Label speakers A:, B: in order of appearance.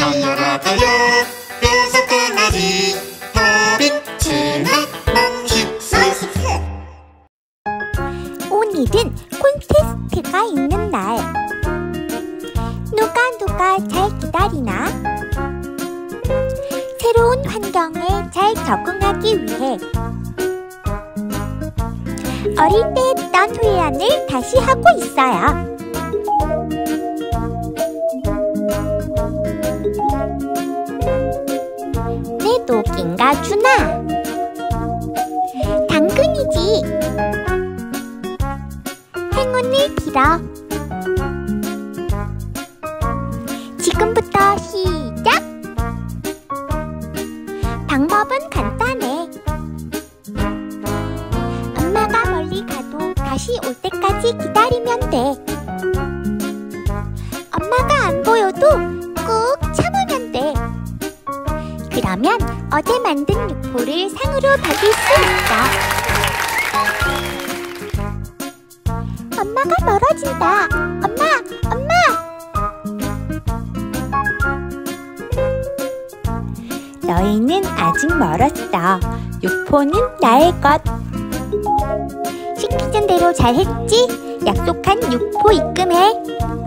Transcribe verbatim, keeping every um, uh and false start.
A: 달려라 달려 여섯 강아지 허리치는 몽식스.
B: 오늘은 콘테스트가 있는 날. 누가 누가 잘 기다리나? 새로운 환경에 잘 적응하기 위해 어릴 때 했던 훈련을 다시 하고 있어요. 내 녹인가 주나? 당근이지. 행운을 빌어. 지금부터 시작! 방법은 간단해. 엄마가 멀리 가도 다시 올 때까지 기다리면 돼. 엄마가 안 보여도 꾹 참으면 돼. 그러면 어제 만든 육포를 상으로 받을 수 있어. 엄마가 멀어진다. 엄마! 엄마! 너희는 아직 멀었어. 육포는 나의 것. 시키는 대로 잘했지? 약속한 육포 입금해.